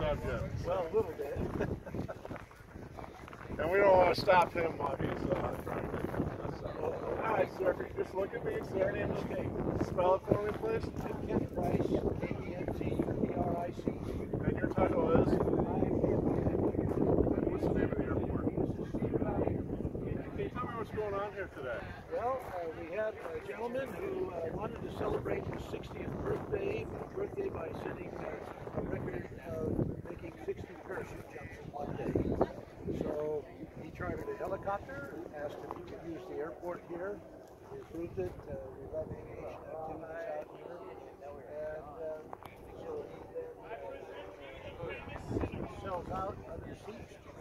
subject. Well, a little bit. And we don't want to stop him while he's trying to make us up. All right, sir, if you just look at me and say your name, okay. Spell it for me, please. Ken Price, K-E-N-T-U-P-R-I-C. And your title is? And what's the name of the airport? Can you tell me what's going on here today? Well, we had a gentleman who wanted to celebrate his 60th birthday by setting a record of making 60 parachute jumps in one day. So he chartered a helicopter, asked if he could use the airport here. He approved it. We love aviation activities out here. And so he then sells out other seats to